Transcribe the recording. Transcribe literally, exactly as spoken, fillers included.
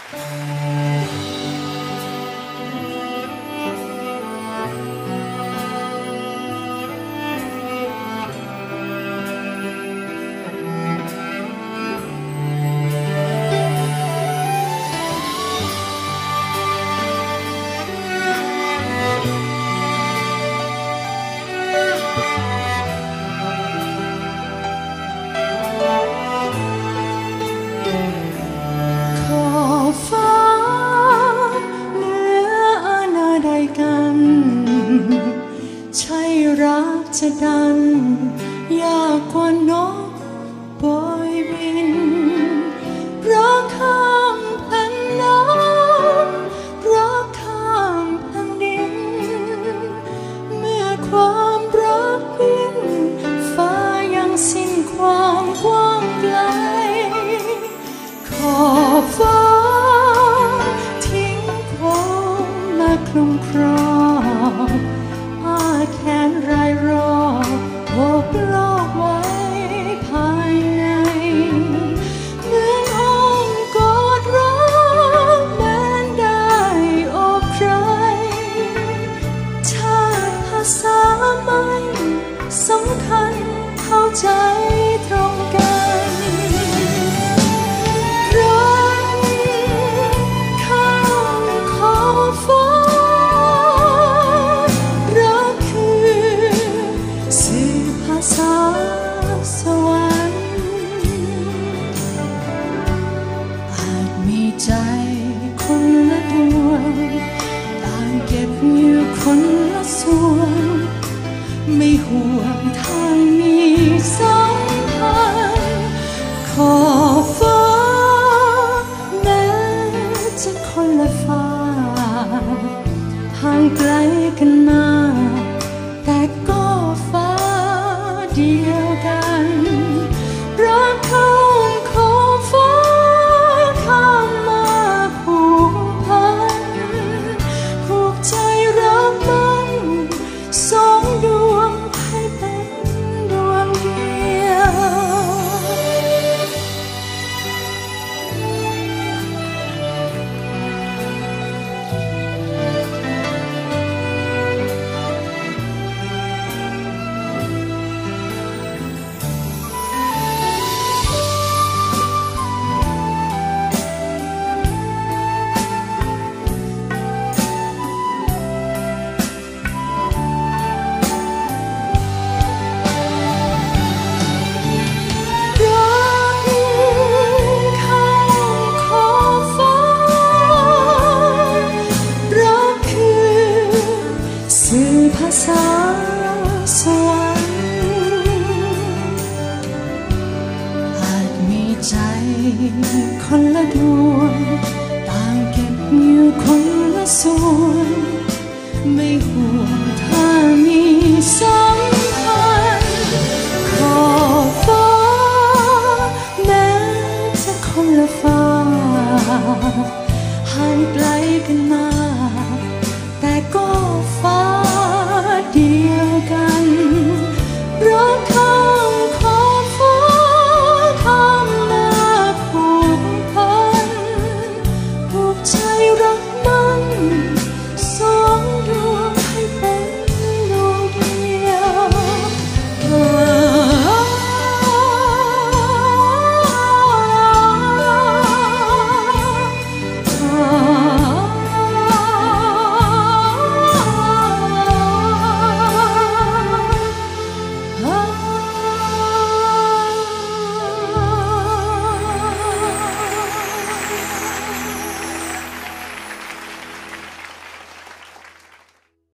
จะดันยากกว่านกบอยบินเพราะข้ามแผ่นน้ำเพราะข้ามแผ่นดินเมื่อความรักยิ่งฟ้ายังสิ้นความกว้างไกลขอบฟ้าทิ้งโค้งมาคลุมครองอาแขนรายรอบโอบโลกไว้ภายในเหมือนอ้อมกอดรักแม้ได้โอบใครชาติภาษาไม่สำคัญเข้าใจตรงกันรักข้ามขอบฟ้าภาษาสวรรค์อาจมีใจคนละดวงต่างเก็บอยู่คนละส่วนไม่ห่วงทางนี้สัมพันธ์ขอบฟ้าแม้จะคนละฟ้าห่างไกลกันมาแต่ก็ฟ้าเดียวกันรักเข้าขอบฟ้าข้ามมาผูกพันผูกใจรักมันสองดวงให้เป็นดวงเดียวภาษาสวรรค์อาจมีใจคนละดวงต่างเก็บอยู่คนละส่วนไม่ห่วงถ้ามีสัมพันธ์ขอบฟ้าแม้จะคนละฟ้าห่างไกลกันมา